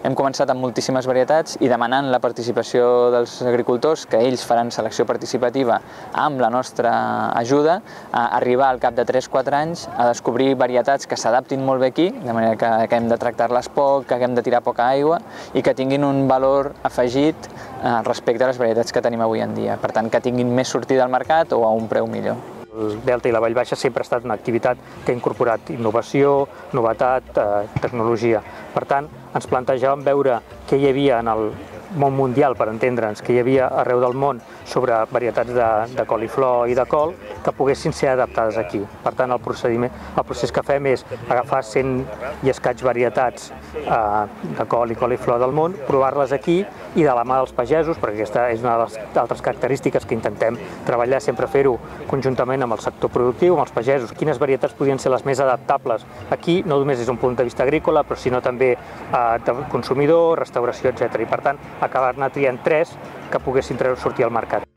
Hem començat amb moltíssimes varietats i demanant la participació dels agricultors, que ells faran selecció participativa amb la nostra ajuda, a arribar al cap de 3-4 anys a descobrir varietats que s'adaptin molt bé aquí, de manera que hem de tractar-les poc, que hem de tirar poca aigua i que tinguin un valor afegit respecte a les varietats que tenim avui en dia. Per tant, que tinguin més sortida al mercat o a un preu millor. El Delta i la Vall Baixa sempre ha estat una activitat que ha incorporat innovació, novetat, tecnologia. Per tant, ens plantejàvem veure què hi havia en el món mundial, per entendre'ns, que hi havia arreu del món sobre varietats de coliflor i de col que poguessin ser adaptades aquí. Per tant, el procés que fem és agafar 100 i escaig varietats de col i coliflor del món, provar-les aquí i de la mà dels pagesos, perquè aquesta és una de les altres característiques que intentem treballar, sempre fer-ho conjuntament amb el sector productiu, amb els pagesos, quines varietats podien ser les més adaptables aquí, no només des d'un punt de vista agrícola, però sinó també de consumidor, restauració, etc. I per tant, acabar-ne triant 3 que poguessin sortir al mercat.